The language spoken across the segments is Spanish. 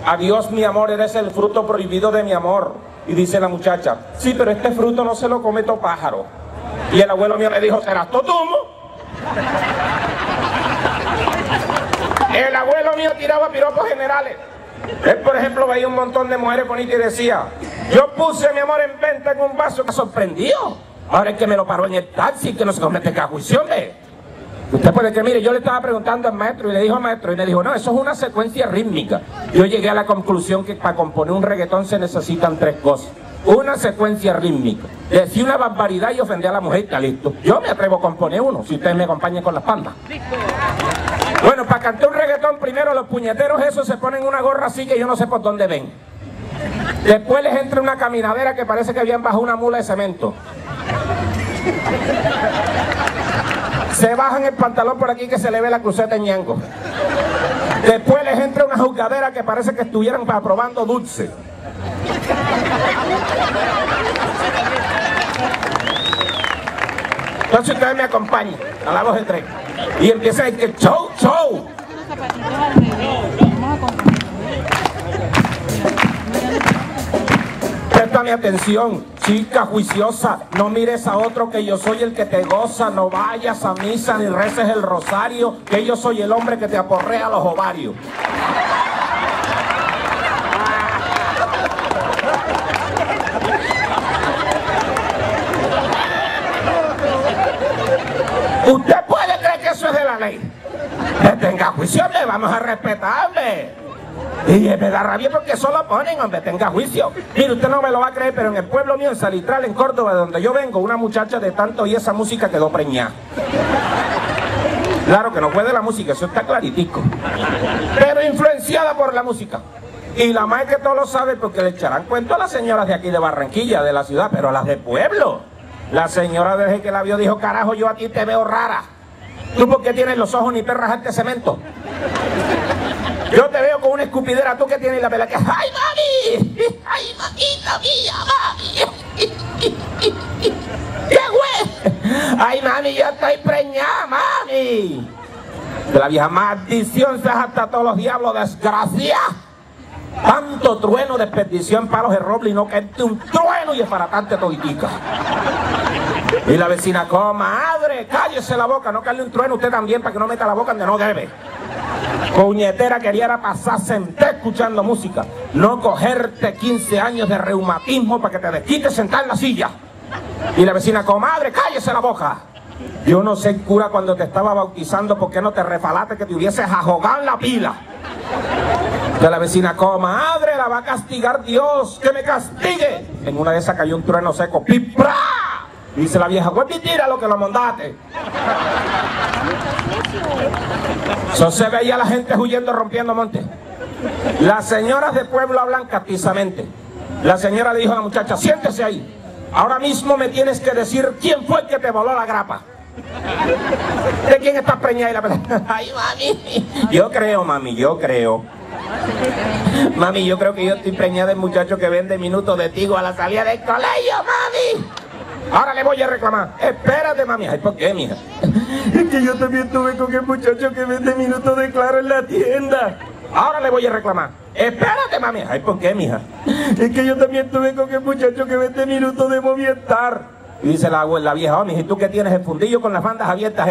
adiós mi amor, eres el fruto prohibido de mi amor. Y dice la muchacha, sí, pero este fruto no se lo come todo pájaro. Y el abuelo mío le dijo, ¿serás totumo? El abuelo mío tiraba piropos generales. Él, por ejemplo, veía un montón de mujeres bonitas y decía, yo puse mi amor en venta en un vaso. Me sorprendió. Ahora es que me lo paró en el taxi, que no se comete cajuición, ¿ve? Usted puede que, mire, yo le estaba preguntando al maestro y le dijo al maestro y me dijo, no, eso es una secuencia rítmica. Yo llegué a la conclusión que para componer un reggaetón se necesitan 3 cosas. Una secuencia rítmica, decir una barbaridad y ofender a la mujer, está listo. Yo me atrevo a componer uno, si ustedes me acompañan con las pandas. Bueno, para cantar un reggaetón, primero los puñeteros esos se ponen una gorra así que yo no sé por dónde ven. Después les entra una caminadera que parece que habían bajado una mula de cemento. Se bajan el pantalón por aquí que se le ve la cruceta en ñango. Después les entra una jugadera que parece que estuvieran probando dulce. Entonces ustedes me acompañan a la voz de 3 y empieza el que show, show. Préstame atención, chica juiciosa, no mires a otro que yo soy el que te goza, no vayas a misa ni reces el rosario, que yo soy el hombre que te aporrea los ovarios. Usted puede creer que eso es de la ley. Que tenga juicio, hombre, vamos a respetarle. Y me da rabia porque eso lo ponen, hombre, tenga juicio. Mire, usted no me lo va a creer, pero en el pueblo mío, en Salitral, en Córdoba, de donde yo vengo, una muchacha de tanto y esa música quedó preñada. Claro que no fue de la música, eso está claritico. Pero influenciada por la música. Y la más que todo lo sabe porque le echarán cuento a las señoras de aquí de Barranquilla, de la ciudad, pero a las de pueblo. La señora desde que la vio dijo, carajo, yo a ti te veo rara. ¿Tú por qué tienes los ojos ni perras ante cemento? Yo te veo con una escupidera, tú que tienes la pela que... ¡Ay, mami! ¡Ay, mamita mía, mami! ¡Qué güey! ¡Ay, mami, yo estoy preñada, mami! De la vieja maldición se hasta todos los diablos, desgracia. Tanto trueno, desperdició en palos de roble y no caerte un trueno y esbaratarte toditica. Y la vecina, comadre, cállese la boca, no caerle un trueno usted también para que no meta la boca donde no debe. Puñetera, quería pasar sentada escuchando música, no cogerte 15 años de reumatismo para que te desquites sentar en la silla. Y la vecina, comadre, cállese la boca. Yo no sé, cura, cuando te estaba bautizando, ¿por qué no te refalaste que te hubieses ajogado en la pila? De la vecina, comadre, la va a castigar Dios, que me castigue. En una de esas cayó un trueno seco, ¡pipra! Dice la vieja, pues tira lo que lo mandaste. Eso se veía la gente huyendo, rompiendo montes. Las señoras de pueblo hablan castizamente. La señora le dijo a la muchacha, siéntese ahí. Ahora mismo me tienes que decir quién fue el que te voló la grapa. ¿De quién estás preñada? Y la persona, ay, mami. Yo creo, mami, yo creo. Mami, yo creo que yo estoy preñada del muchacho que vende minutos de tigo a la salida del colegio, mami. Ahora le voy a reclamar. Espérate, mami. Ay, ¿por qué, mija? Es que yo también tuve con el muchacho que vende minutos de Claro en la tienda. Ahora le voy a reclamar. Espérate, mami. Ay, ¿por qué, mija? Es que yo también tuve con el muchacho que vende minutos de Movistar. Y dice la vieja, oh, mija, ¿y tú qué tienes el fundillo con las bandas abiertas,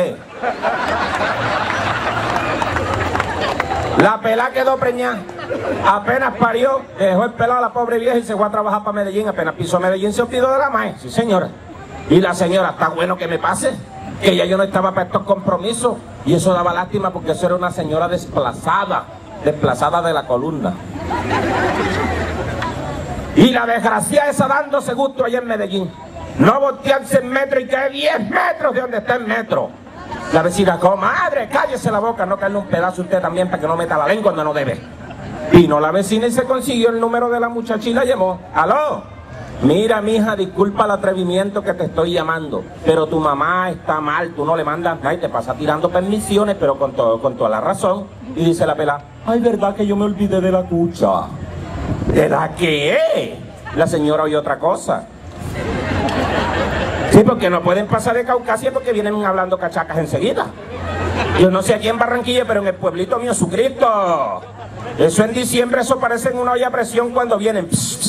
La pelá quedó preñada. Apenas parió, dejó el pelado a la pobre vieja y se fue a trabajar para Medellín. Apenas pisó Medellín, se olvidó de la mae. Sí, señora. Y la señora, está bueno que me pase, que ya yo no estaba para estos compromisos. Y eso daba lástima porque eso era una señora desplazada de la columna. Y la desgracia esa dándose gusto allá en Medellín. No voltearse en metro y cae 10 metros de donde está el metro. La vecina, comadre, cállese la boca, no caerle un pedazo usted también para que no meta la lengua donde no debe. Vino la vecina y se consiguió el número de la muchacha y la llamó. ¡Aló! Mira, mija, disculpa el atrevimiento que te estoy llamando, pero tu mamá está mal, tú no le mandas nada y te pasa tirando permisiones, pero con toda la razón. Y dice la pela, ay, verdad que yo me olvidé de la cucha. ¿De la qué? La señora oyó otra cosa. Sí, porque no pueden pasar de Caucasia porque vienen hablando cachacas enseguida. Yo no sé aquí en Barranquilla, pero en el pueblito mío, Sucristo, Eso en diciembre, eso parece en una olla a presión cuando vienen.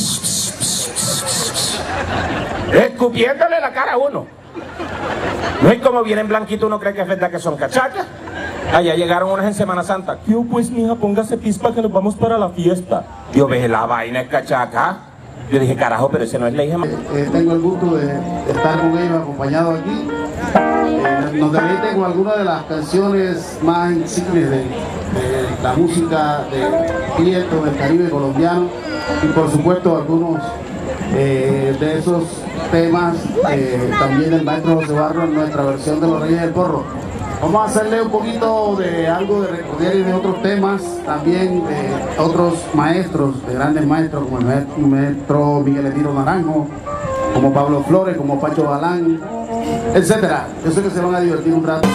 Escupiéndole la cara a uno. No es como vienen blanquitos, uno cree que es verdad que son cachacas. Allá llegaron unas en Semana Santa. Yo, pues, mija, póngase pispa que nos vamos para la fiesta. Yo, ve, la vaina es cachaca. Yo dije, carajo, pero ese no es la hija. Tengo el gusto de estar con ellos acompañado aquí. Nos deleiten con algunas de las canciones más insignes de la música de Prieto, del Caribe colombiano, y por supuesto algunos de esos temas también del maestro José Barros en nuestra versión de Los Reyes del Porro. Vamos a hacerle un poquito de algo de recordar y de otros temas, también de otros maestros, de grandes maestros como el maestro Miguel Etiro Naranjo, como Pablo Flores, como Pacho Balán, etcétera. Yo sé que se van a divertir un rato.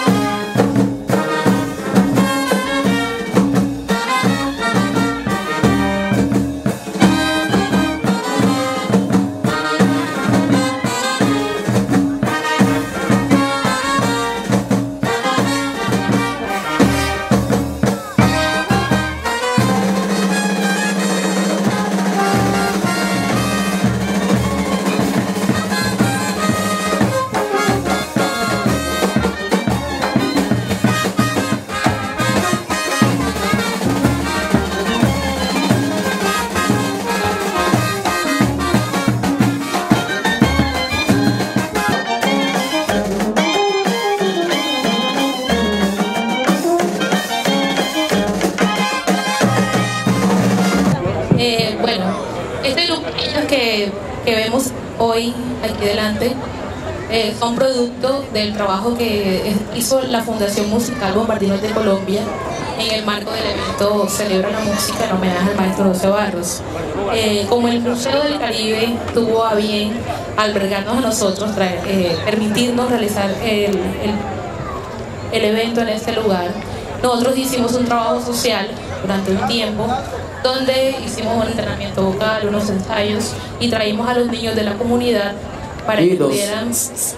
Bueno, este grupo que vemos hoy aquí delante son producto del trabajo que hizo la Fundación Musical Bombardinos de Colombia en el marco del evento Celebra la Música en homenaje al maestro José Barros. Como el Museo del Caribe tuvo a bien albergarnos a nosotros, permitirnos realizar el evento en este lugar, nosotros hicimos un trabajo social durante un tiempo donde hicimos un entrenamiento vocal, unos ensayos y traímos a los niños de la comunidad para que pudieran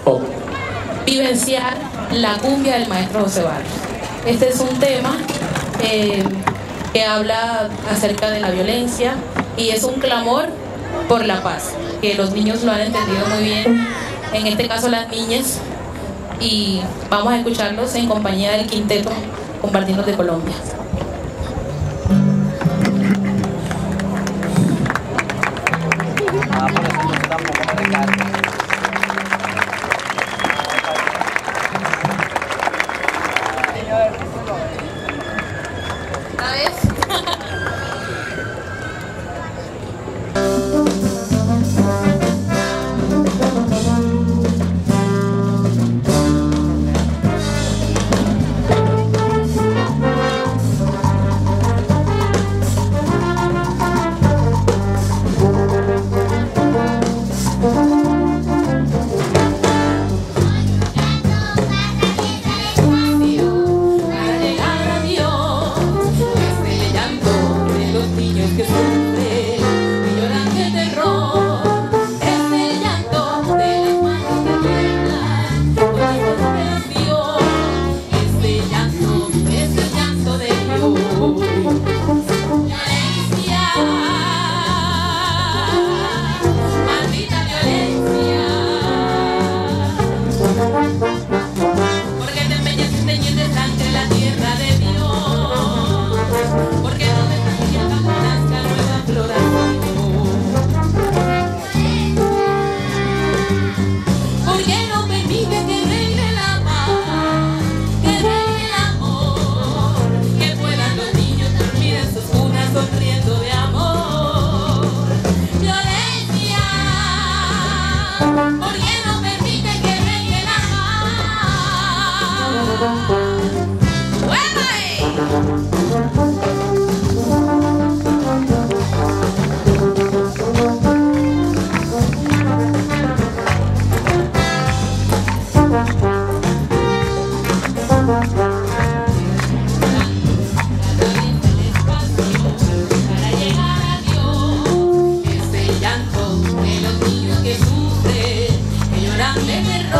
vivenciar la cumbia del maestro José Barros. Este es un tema que habla acerca de la violencia y es un clamor por la paz, que los niños lo han entendido muy bien, en este caso las niñas, y vamos a escucharlos en compañía del quinteto Bombardinos de Colombia.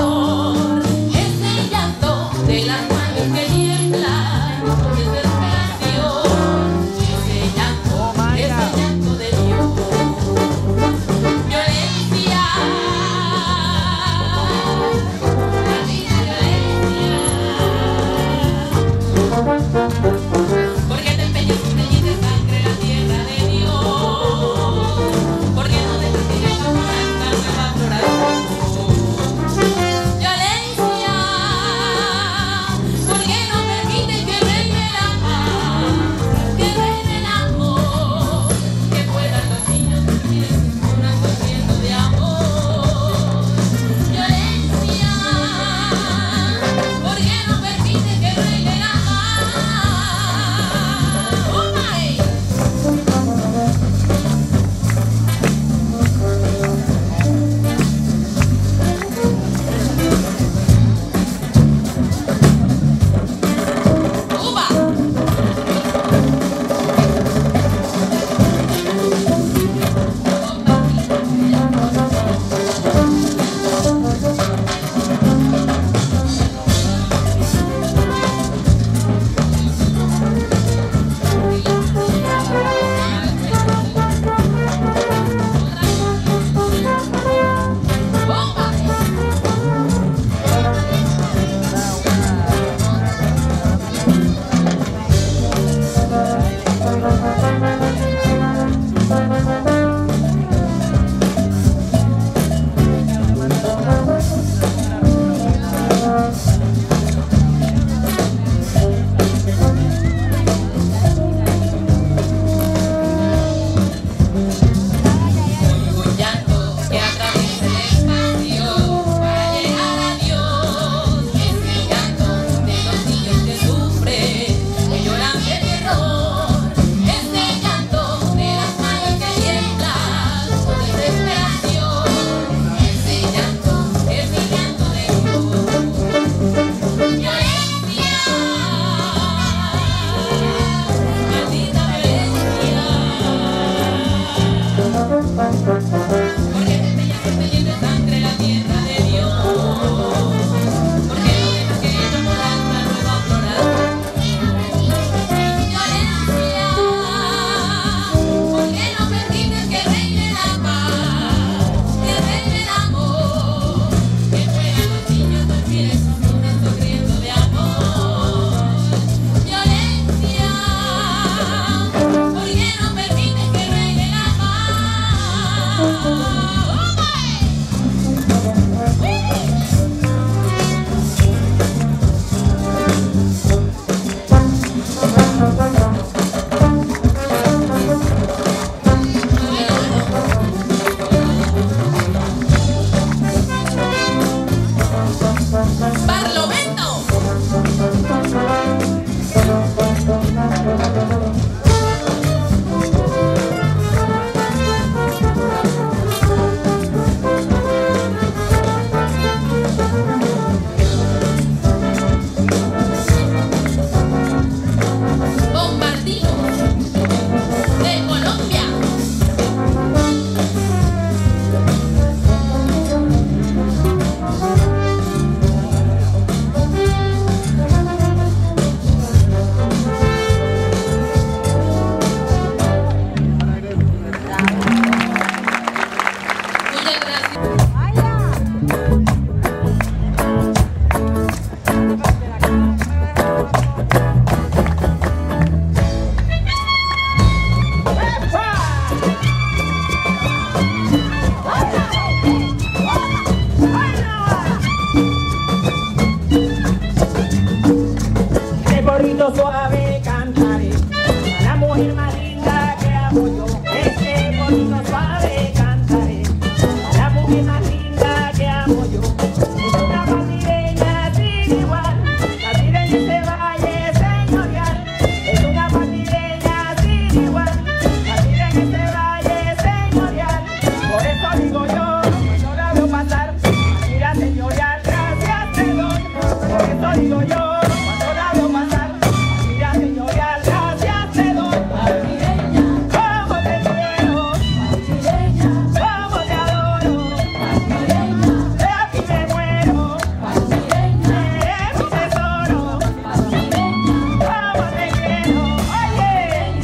De las manos que tiemblan, corrido suave cantaré a la mujer más linda que amo yo. Este corrido suave cantaré a la mujer más linda que amo yo. Es una bandireña sin igual, nacida en este valle señorial. Es una bandireña sin igual, nacida en este valle señorial. Por eso digo yo, cuando la veo pasar, mira señorial, gracias te doy. Por eso digo yo, cuando la veo pasar, mira señorial, gracias te doy. Cómo te quiero, cómo te adoro, de aquí me muero, eres mi tesoro. Cómo te quiero, oye.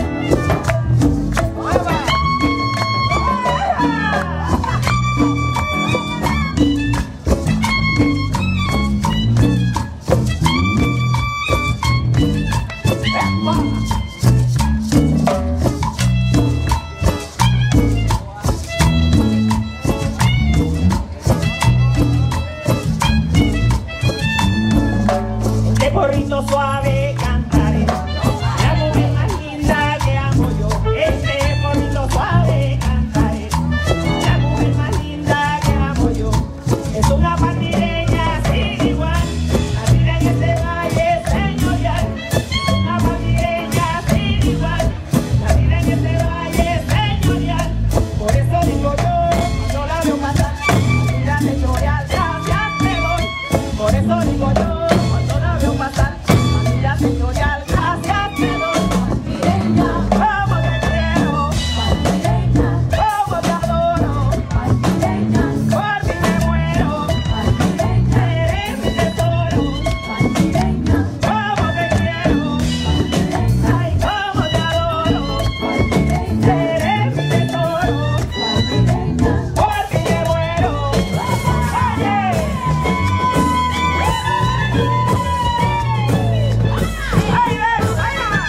Este corrido suave cantaré a la mujer más linda que amo yo. Este corrido suave cantaré a la mujer más linda que amo yo. Es una bandireña sin igual, nacida en este valle señorial. Es una bandireña sin igual, nacida en este valle señorial. Por eso digo yo, cuando la veo pasar, mira señorial, gracias te doy. Por eso digo yo, cuando la veo pasar, mira señorial, gracias te doy. Cómo te quiero, cómo te adoro, por ti me muero, eres mi tesoro. Cómo te quiero, ay, cómo te adoro, eres mi tesoro. Por ti me muero, oye. ¡Ay, ven, vaya!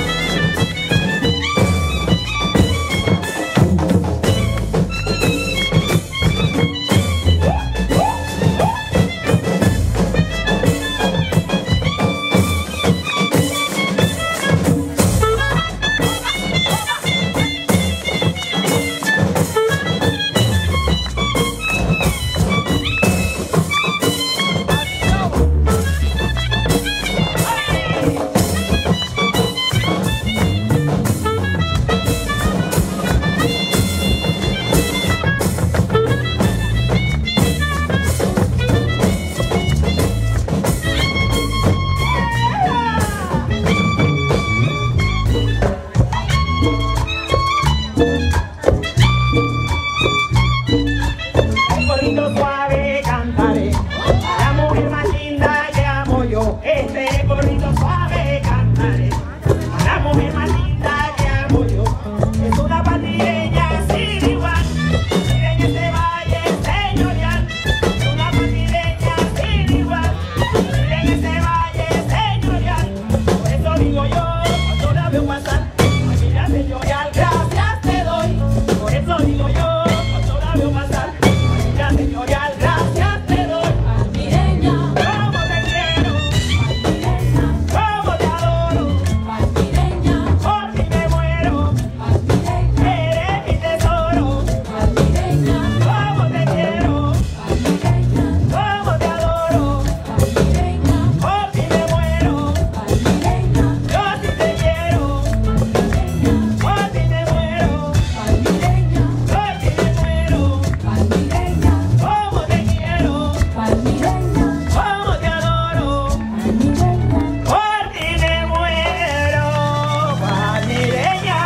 Un corrido suave cantaré a la mujer más linda que amo yo. Este corrido suave cantaré a la mujer más linda que amo yo. Es una bandireña sin igual, nacida en este valle señorial. Es una bandireña sin igual, nacida en este valle señorial. Por eso digo yo, cuando la veo pasar, mira señorial, gracias te doy. Por eso digo yo, cuando la veo pasar, mira señorial, gracias te doy. Cómo te quiero, cómo te adoro, por ti me muero, eres mi tesoro. Cómo te quiero, cómo te adoro, por ti me muero. Yo sí te quiero, por ti me muero, por ti me muero. Cómo te quiero, cómo te adoro, por ti me muero, bandireña.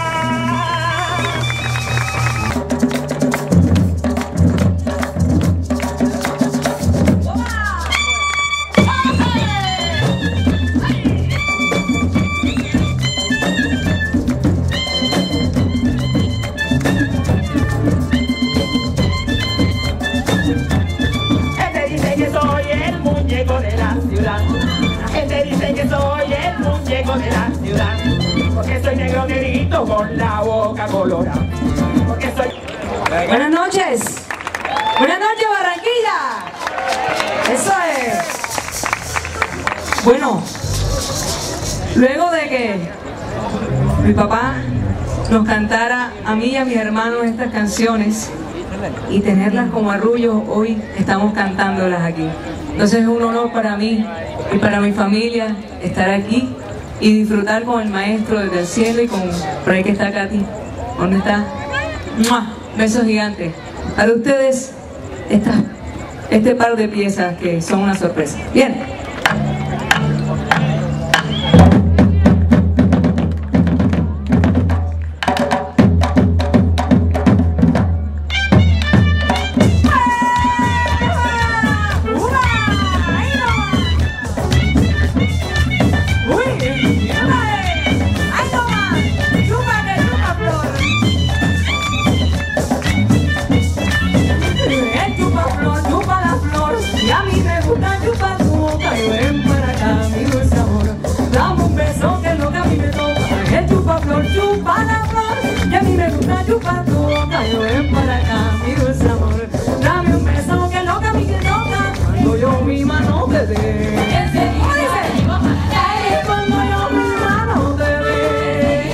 Gente dice que soy el muñeco de la ciudad. Gente dice que soy el muñeco de la ciudad. Porque soy negro negrito con la boca colorada. Porque soy... Buenas noches. Buenas noches, Barranquilla. Eso es. Bueno, Luego de que mi papá nos cantara a mí y a mis hermanos estas canciones y tenerlas como arrullo, hoy estamos cantándolas aquí. Entonces es un honor para mí y para mi familia estar aquí y disfrutar con el maestro desde el cielo y con, por ahí que está Katy. ¿Dónde está? ¡Mua! Besos gigantes. Para ustedes, este par de piezas que son una sorpresa. Bien. Chupa la flor, y a mí me gusta chupar tu boca. Y ven para acá, mi dulce amor. Dame un beso que loca a mí que toca. Cuando yo mi mano te dé. ¿Cómo dice? Cuando yo mi mano te dé.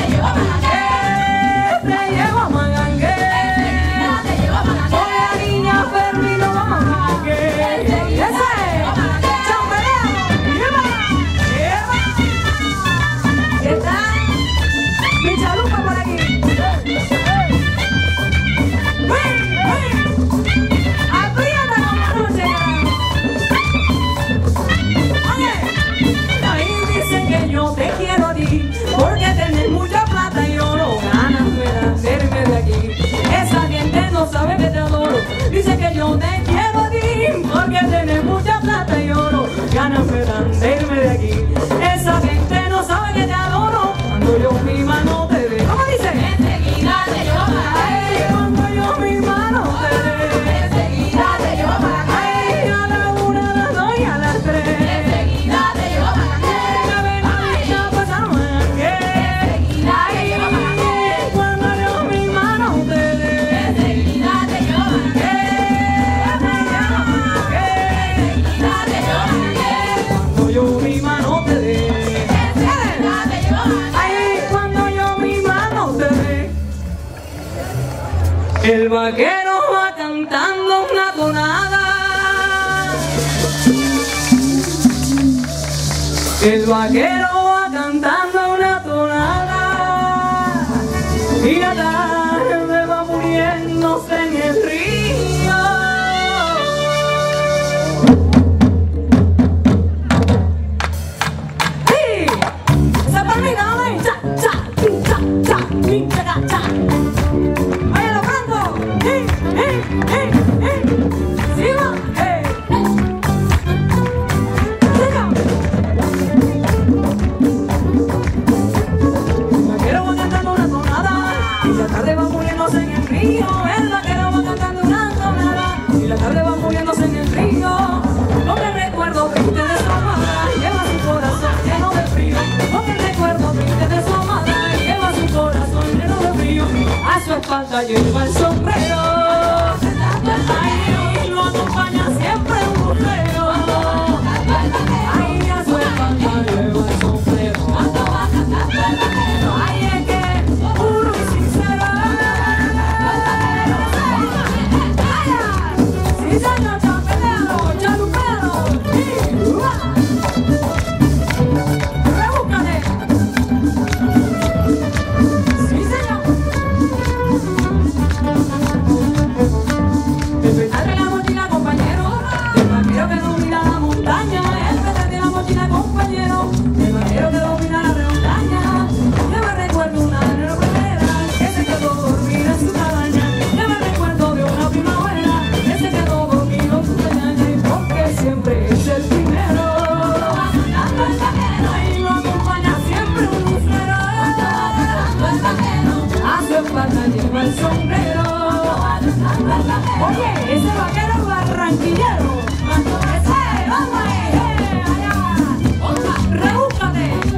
Te llevo a Magangue. Oye, niña, perrito, vamos a Magangue. Ese. ¿Qué tal? Mi chalupa por aquí. Aprieta como noche. Oye, ahí dicen que yo te quiero a ti, porque tenés mucha plata y oro. Ganas me dan de irme de aquí. Esa gente no sabe que te adoro. Dice que yo te quiero a ti, porque tenés mucha plata y oro. Ganas me dan de irme de aquí. Esa gente no sabe que te adoro. Cuando yo mi mano te dé. ¿Cómo dice? Enseguida te llevo para acá. Ay, cuando yo mi mano te dé. Enseguida te llevo para acá. Ay, a la 1, a las 2 y a las 3. Enseguida te llevo para acá. La venadita pasamos aquí. Enseguida te llevo para acá. Cuando yo mi mano te dé. Enseguida te llevo para acá. Enseguida te llevo para acá. Cuando yo mi mano te dé. El vaquero va cantando una tonada. El vaquero va cantando una tonada. Y la tarde va muriéndose en el río. ¡Sí! ¡Esa palmita, dame! ¡Cha, cha, cha, cha, cha, cha! Espalda lleva el sombrero, ahí lo acompaña siempre un buceo. Ahí a su espalda lleva el sombrero, ahí es que puro y sincero. Sí señor, chapelero, chalupero, rebúscate. Sí señor. El petate de la mochila, compañero, el vaquero que domina la montaña. El petate de la mochila, compañero, el vaquero que domina la montaña. Yo me recuerdo una negra primera que se quedó dormida en su cabaña. Yo me recuerdo de una primavera que se quedó dormido en su cabaña. Y porque siempre es el primero, ahí lo acompaña siempre un lucero. A su espalda lleva el sombrero. Oye, ese vaquero barranquillero. Ese, vamos ahí, allá. Rebúscate.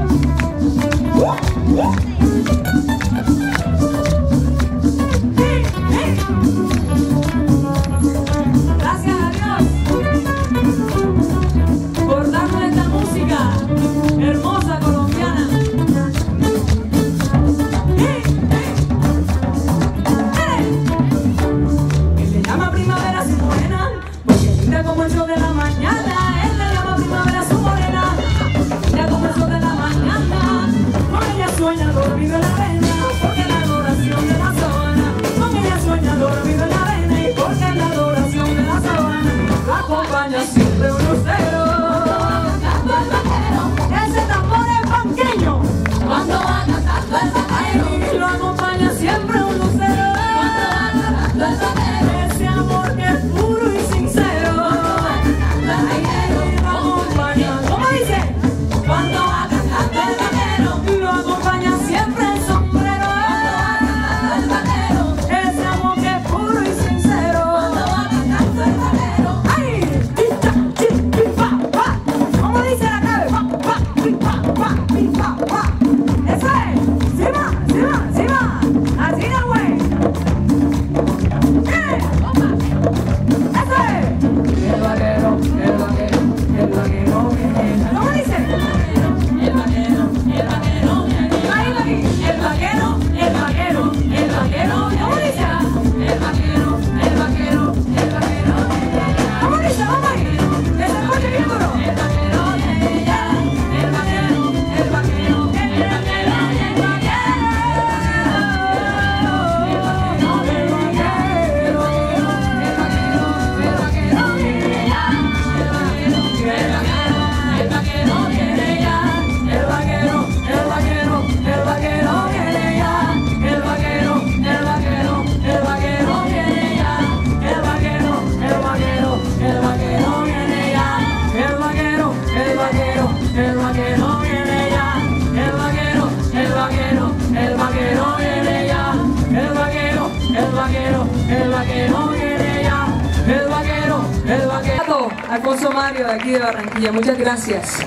Alfonso Mario de aquí de Barranquilla, muchas gracias.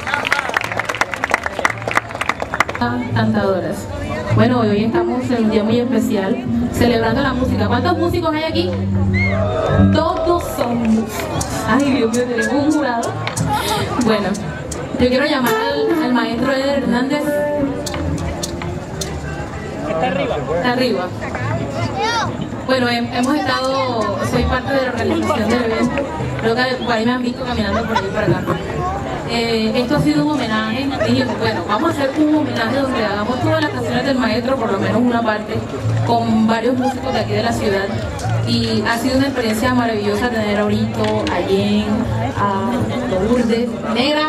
Cantadoras. Bueno, hoy estamos en un día muy especial, celebrando la música. ¿Cuántos músicos hay aquí? Todos son músicos. Ay, Dios mío, tenemos un jurado. Bueno, yo quiero llamar al maestro Eder Hernández. Está arriba. Está arriba. Bueno, hemos estado, soy parte de la organización del evento. Creo que por ahí me han visto caminando por ahí para acá. Esto ha sido un homenaje. Dijimos, bueno, vamos a hacer un homenaje donde hagamos todas las canciones del maestro, por lo menos una parte, con varios músicos de aquí de la ciudad. Y ha sido una experiencia maravillosa tener a Orito, a Jen, a Lourdes, Negra,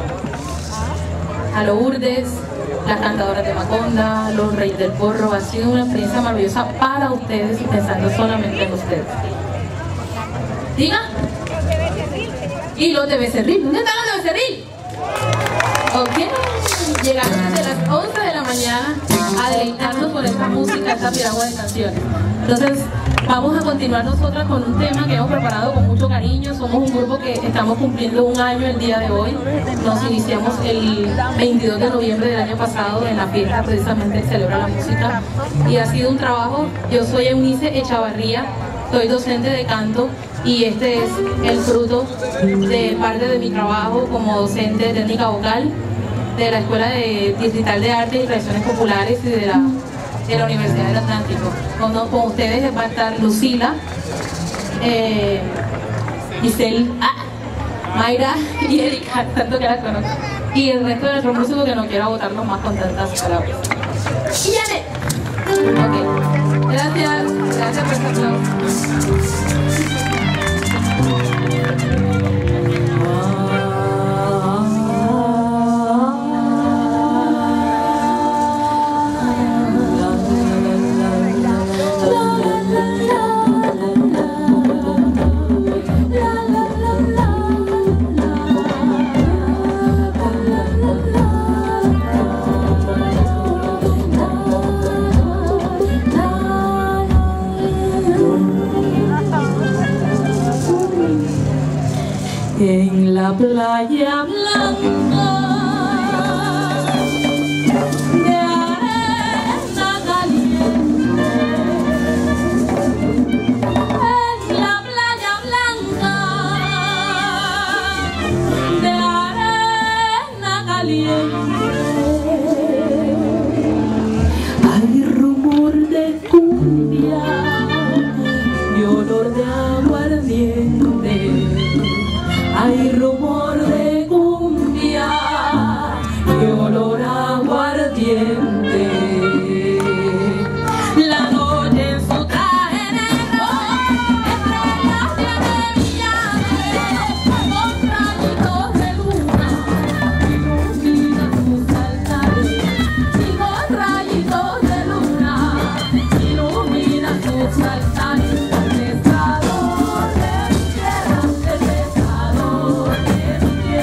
a Lourdes, las cantadoras de Maconda, los Reyes del Porro. Ha sido una experiencia maravillosa para ustedes y pensando solamente en ustedes. ¿Diga? Y los de Becerril. ¿Dónde están los de Becerril? Ok. Llegaron desde las 11 de la mañana a deleitarnos con esta música, esta piragua de canciones. Entonces, vamos a continuar nosotras con un tema que hemos preparado con mucho cariño. Somos un grupo que estamos cumpliendo un año el día de hoy. Nos iniciamos el 22 de noviembre del año pasado en la fiesta precisamente que celebra la música. Y ha sido un trabajo. Yo soy Eunice Echavarría, soy docente de canto. Y este es el fruto de parte de mi trabajo como docente de técnica vocal de la Escuela Distrital de Arte y Tradiciones Populares y de la Universidad del Atlántico. Con ustedes va a estar Lucila, Giselle, Mayra y Erika, tanto que la conozco. Y el resto de nuestros músicos que no quiero agotarlos más con tantas palabras. ¡Y Janet! Ok, gracias por este aplauso. En la playa blanca de arena caliente, en la playa blanca de arena caliente, hay rumor de cumbia y olor de aguardiente. Hay rumor de cumbia y olor a aguardiente. La noche en su traje negro, estrellas tiene millares, con rayitos de luna, ilumina sus altares. Y con rayitos de luna, ilumina sus altares. El pescador de mi tierra, el pescador de mi tierra.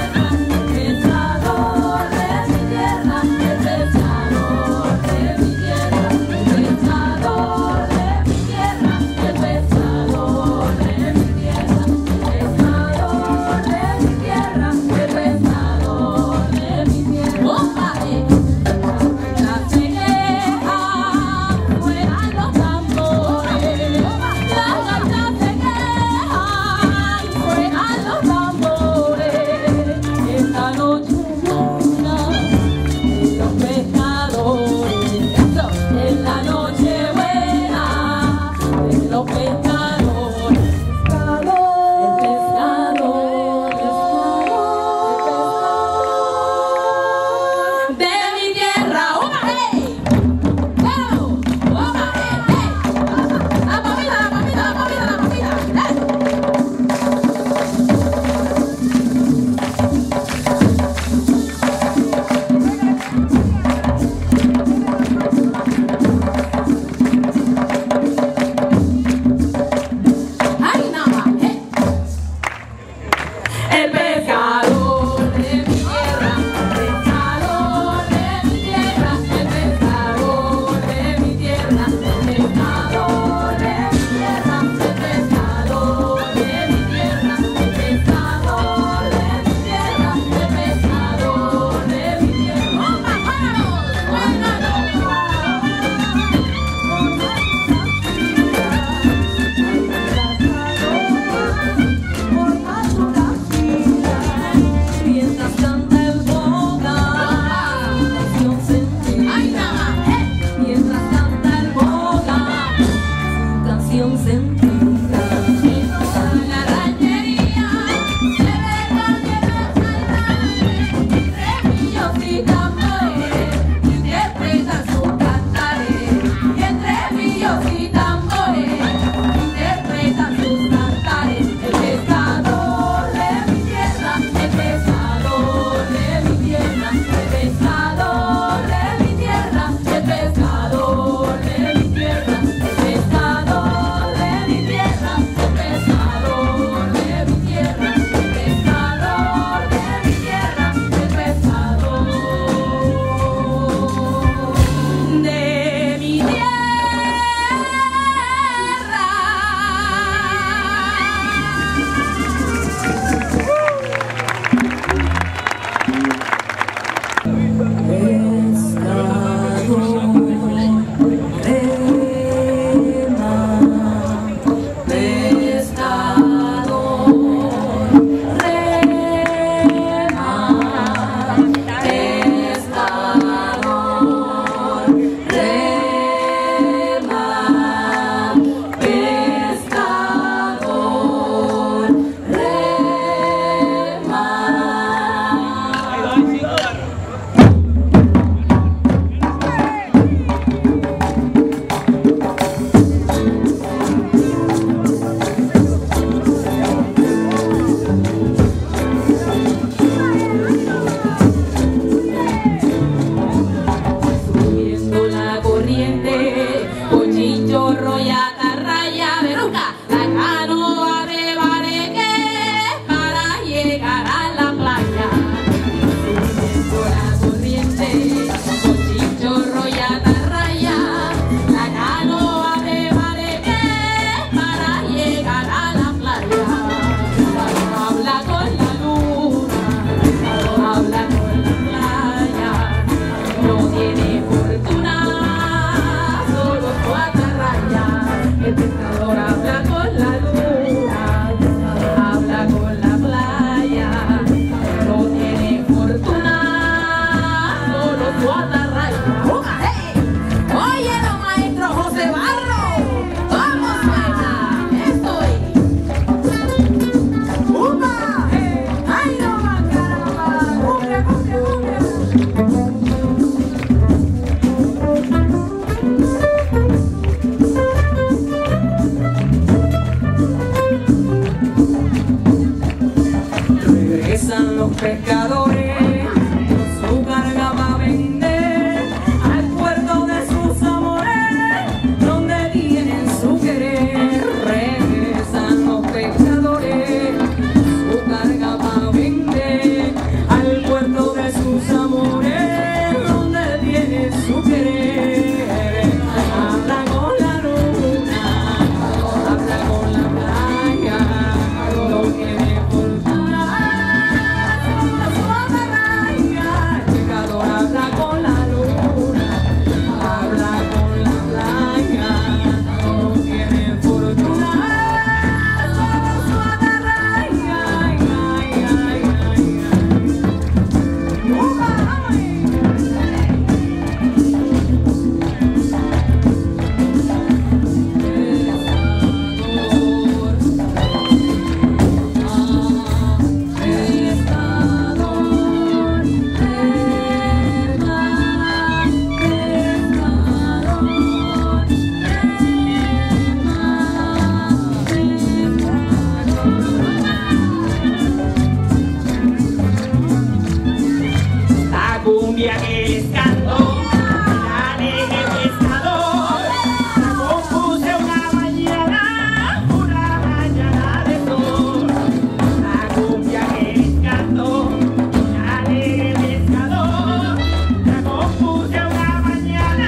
de mi tierra. ¡Opa, hey! ¡Opa, hey, hey! La papita, la papita, la papita, la papita. ¡Ay, nada más! El pescador de mi tierra, pescador de mi tierra, el pescador de mi tierra, pescador de mi tierra, el pescador de mi tierra, el pescador de mi tierra, el pescador de mi tierra. ¡Opa, pájaros! Mientras canta el boga, canción sentida. Mientras canta el boga, canción sentida. La ranchería se ve remillos y tambores interpretan sus cantares. Entre millos y tambores interpretan sus cantares. El pescador de mi tierra, el pescador de mi tierra, el pescador de mi tierra, el pescador de mi tierra, el pescador de mi tierra, el pescador de mi tierra, el pescador de mi tierra, el pescador de mi tierra. cumbia que les canto, la alegre pescador, la compuse una mañana de sol. La cumbia que les canto, la alegre pescador, la compuse una mañana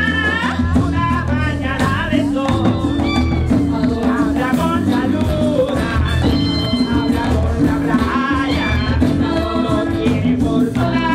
de sol. Habla con la luna, habla con la playa, no tiene fortuna.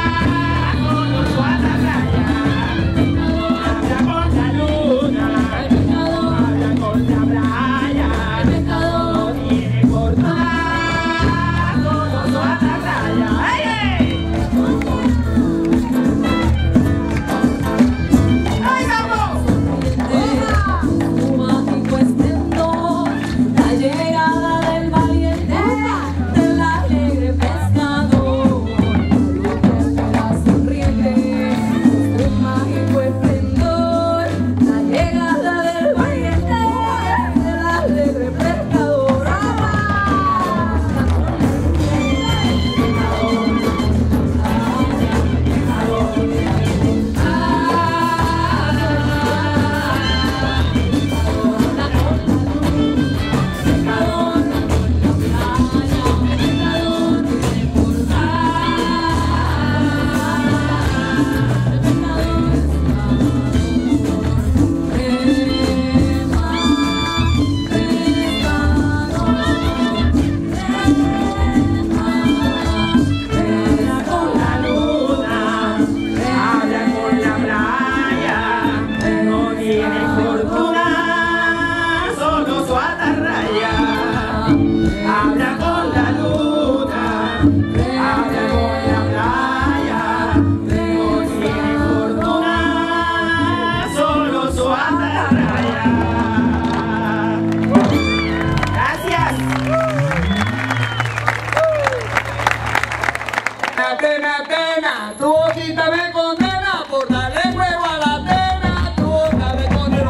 Atena, tu boquita me condena por darle huevo a la Atena, tu boca me condenó.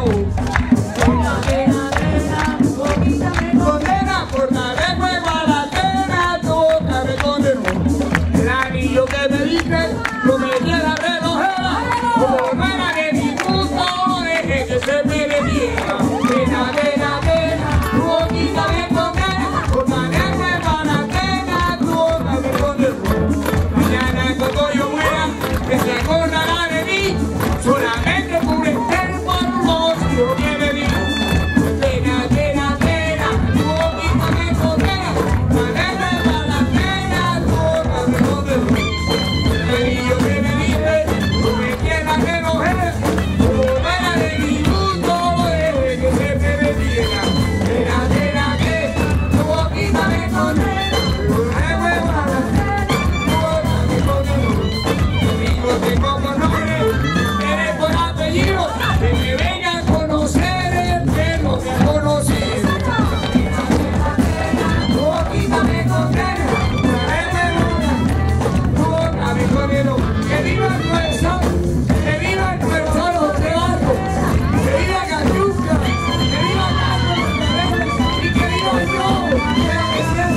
Atena, tu boquita me condena por darle huevo a la Atena, tu boca me condenó. El anillo que me diste, lo metí en la relojera, como no era de mi gusto, dejé que se me debiera. Atena, tu boquita me condena por darle huevo a la Atena, tu boca me condenó. Cuando yo muera, que se acordará de mí, solamente por estar por vos, yo que me vi. Atena, tu boquita me condena, manera para la pena, tu boca me condenó. El anillo que me diste, no me quieras que no es, como no era de mi gusto, dejé que se me bebiera. Atena, tu boquita me condena, me huevo a la pena. Tengo por nombre, eres por apellido, que me vengan a conocer, que no me conocen. Tu boquita me condena, tu boca me condenó. Que viva el corazón, que viva el corazón José Barco, que viva Cayuca, que viva Carlos, y que viva yo, que sea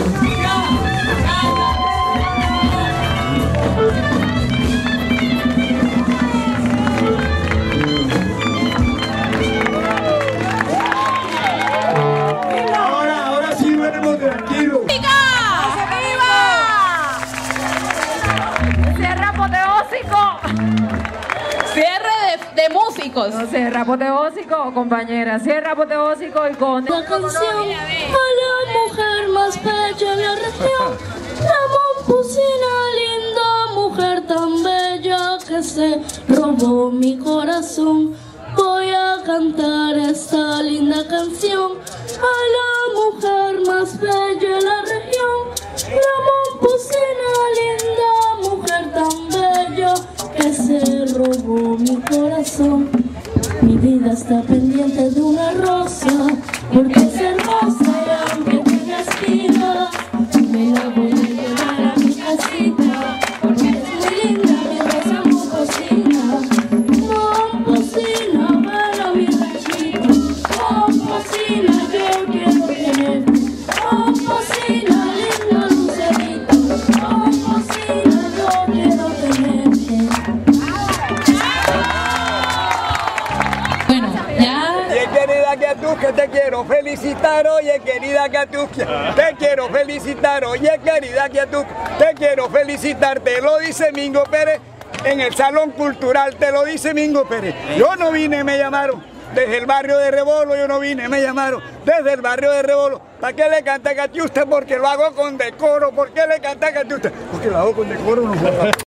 Ahora sí venimos tranquilos. Cierre apoteósico. Cierre de músicos. No, cierre apoteósico, compañera. Cierre apoteósico y con la canción a la mujer más bella en la región, la momposina, linda mujer tan bella que se robó mi corazón. Voy a cantar esta linda canción a la mujer más bella en la región, la momposina, linda mujer tan bella que se robó mi corazón. Mi vida está pendiente de una rosa, porque es hermosa y aunque tenga espinas, me la voy a llevar a mi casita, porque es muy linda mi rosa momposina. Momposina, ven a mi ranchito, momposina yo quiero tener, momposina, linda lucerito, momposina yo quiero tener. que te quiero felicitar, oye querida Catiusquia, te quiero felicitar, oye querida Catiusquia, te quiero felicitar, te lo dice Mingo Pérez, en el Salón Cultural, te lo dice Mingo Pérez. Yo no vine, me llamaron desde el barrio de Rebolo, yo no vine, me llamaron desde el barrio de Rebolo. ¿Para qué le canta a Catiusquia? Porque lo hago con decoro. ¿Por qué le canta a Catiusquia? Porque lo hago con decoro, no jodas.